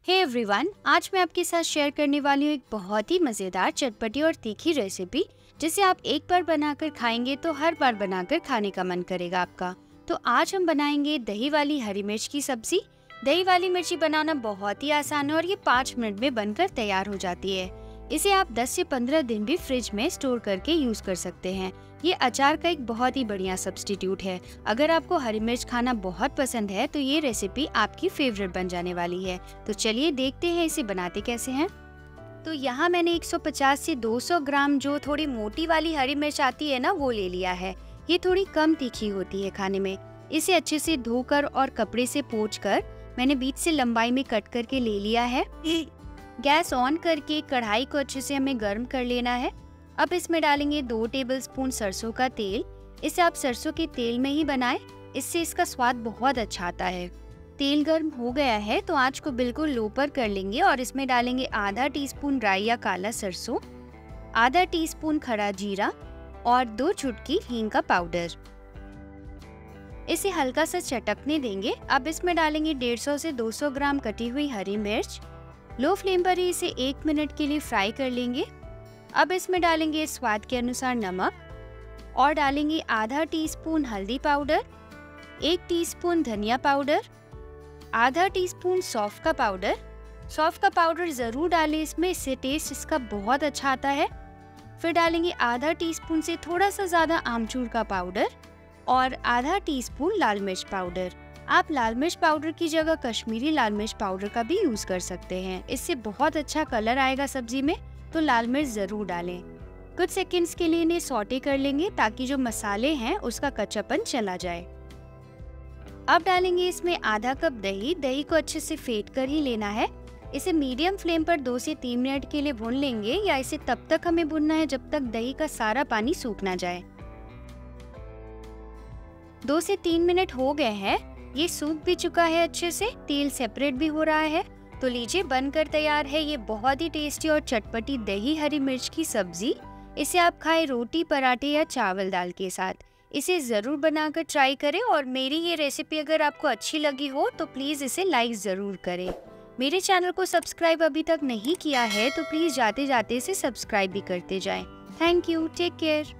Hey everyone, आज मैं आपके साथ शेयर करने वाली हूँ एक बहुत ही मज़ेदार, चटपटी और तीखी रेसिपी जिसे आप एक बार बनाकर खाएंगे तो हर बार बनाकर खाने का मन करेगा आपका। तो आज हम बनाएंगे दही वाली हरी मिर्च की सब्जी। दही वाली मिर्ची बनाना बहुत ही आसान है और ये 5 मिनट में बनकर तैयार हो जाती है। इसे आप 10 से 15 दिन भी फ्रिज में स्टोर करके यूज कर सकते हैं। ये अचार का एक बहुत ही बढ़िया सब्स्टिट्यूट है। अगर आपको हरी मिर्च खाना बहुत पसंद है तो ये रेसिपी आपकी फेवरेट बन जाने वाली है। तो चलिए देखते हैं इसे बनाते कैसे हैं। तो यहाँ मैंने 150 से 200 ग्राम जो थोड़ी मोटी वाली हरी मिर्च आती है ना, वो ले लिया है। ये थोड़ी कम तीखी होती है खाने में। इसे अच्छे से धोकर और कपड़े से पोंछकर मैंने बीच से लंबाई में कट करके ले लिया है। गैस ऑन करके कढ़ाई को अच्छे से हमें गर्म कर लेना है। अब इसमें डालेंगे 2 टेबलस्पून सरसों का तेल। इसे आप सरसों के तेल में ही बनाएं, इससे इसका स्वाद बहुत अच्छा आता है। तेल गर्म हो गया है तो आंच को बिल्कुल लो पर कर लेंगे और इसमें डालेंगे आधा टीस्पून राई या काला सरसों, आधा टीस्पून खड़ा जीरा और 2 चुटकी हींग का पाउडर। इसे हल्का सा चटकने देंगे। अब इसमें डालेंगे 150 से 200 ग्राम कटी हुई हरी मिर्च। लो फ्लेम पर ही इसे 1 मिनट के लिए फ्राई कर लेंगे। अब इसमें डालेंगे स्वाद के अनुसार नमक और डालेंगे आधा टीस्पून हल्दी पाउडर, 1 टीस्पून धनिया पाउडर, आधा टीस्पून सौंफ का पाउडर। सौंफ का पाउडर जरूर डालें इसमें, इससे टेस्ट इसका बहुत अच्छा आता है। फिर डालेंगे आधा टीस्पून से थोड़ा सा ज्यादा आमचूर का पाउडर और आधा टीस्पून लाल मिर्च पाउडर। आप लाल मिर्च पाउडर की जगह कश्मीरी लाल मिर्च पाउडर का भी यूज कर सकते हैं। इससे बहुत अच्छा कलर आएगा सब्जी में, तो लाल मिर्च जरूर डालें। कुछ सेकंड्स के लिए इन्हें सौटे कर लेंगे ताकि जो मसाले हैं उसका कच्चापन चला जाए। अब डालेंगे इसमें आधा कप दही। दही को अच्छे से फेंट कर ही लेना है। इसे मीडियम फ्लेम पर 2 से 3 मिनट के लिए भून लेंगे, या इसे तब तक हमें भूनना है जब तक दही का सारा पानी सूख ना जाए। 2 से 3 मिनट हो गए हैं, ये सूख भी चुका है अच्छे से, तेल सेपरेट भी हो रहा है। तो लीजिए बनकर तैयार है ये बहुत ही टेस्टी और चटपटी दही हरी मिर्च की सब्जी। इसे आप खाएं रोटी, पराठे या चावल दाल के साथ। इसे जरूर बनाकर ट्राई करें और मेरी ये रेसिपी अगर आपको अच्छी लगी हो तो प्लीज इसे लाइक जरूर करें। मेरे चैनल को सब्सक्राइब अभी तक नहीं किया है तो प्लीज जाते जाते इसे सब्सक्राइब भी करते जाएं। Thank you, take care.